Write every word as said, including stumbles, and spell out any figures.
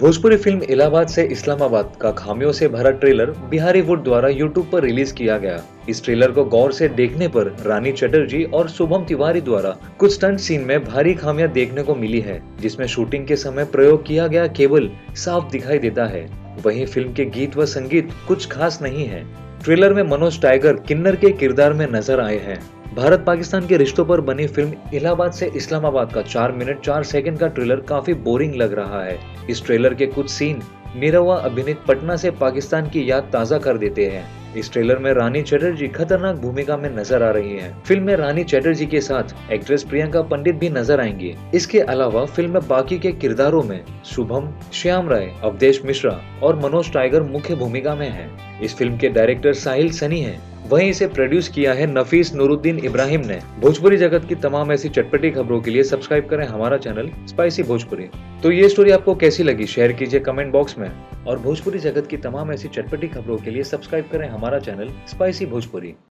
Bhojpuri film Allahabad से इस्लामाबाद का खामियों से भरा ट्रेलर बिहारी वुड द्वारा यूट्यूब पर रिलीज किया गया। इस ट्रेलर को गौर से देखने पर रानी चटर्जी और शुभम तिवारी द्वारा कुछ स्टंट सीन में भारी खामियां देखने को मिली है, जिसमें शूटिंग के समय प्रयोग किया गया केबल साफ दिखाई देता है। वहीं फिल्म के गीत व संगीत कुछ खास नहीं है। ट्रेलर में मनोज टाइगर किन्नर के किरदार में नजर आए हैं। भारत पाकिस्तान के रिश्तों पर बनी फिल्म इलाहाबाद से इस्लामाबाद का चार मिनट चार सेकंड का ट्रेलर काफी बोरिंग लग रहा है। इस ट्रेलर के कुछ सीन निरहुआ अभिनीत पटना से पाकिस्तान की याद ताजा कर देते हैं। इस ट्रेलर में रानी चटर्जी खतरनाक भूमिका में नजर आ रही हैं। फिल्म में रानी चटर्जी के साथ एक्ट्रेस प्रियंका पंडित भी नजर आएंगी। इसके अलावा फिल्म में बाकी के किरदारों में शुभम, श्याम राय, अवधेश मिश्रा और मनोज टाइगर मुख्य भूमिका में हैं। इस फिल्म के डायरेक्टर साहिल सनी हैं। वहीं इसे प्रोड्यूस किया है नफीस नूरुद्दीन इब्राहिम ने। भोजपुरी जगत की तमाम ऐसी चटपटी खबरों के लिए सब्सक्राइब करें हमारा चैनल स्पाइसी भोजपुरी। तो ये स्टोरी आपको कैसी लगी शेयर कीजिए कमेंट बॉक्स में, और भोजपुरी जगत की तमाम ऐसी चटपटी खबरों के लिए सब्सक्राइब करें हमारा चैनल स्पाइसी भोजपुरी।